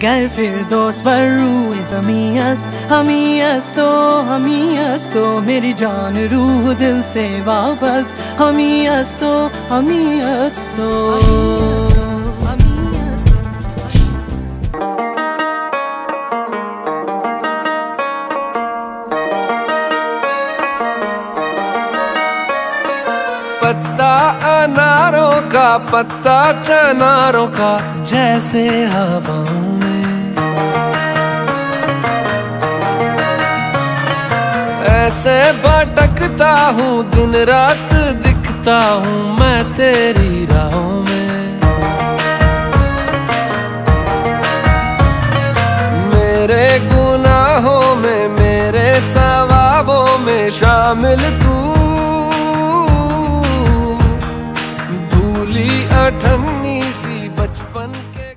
गर फिर दोस्त पर रूह हमीयस तो मेरी जान रूह दिल से वापस हमीयस तो पत्ता अनारों का पत्ता चनारों का जैसे हवाओं में, ऐसे भटकता हूँ दिन रात दिखता हूँ मैं तेरी राहों में। मेरे गुनाहों में मेरे सवाबों में शामिल तू, अठन्नी सी बचपन के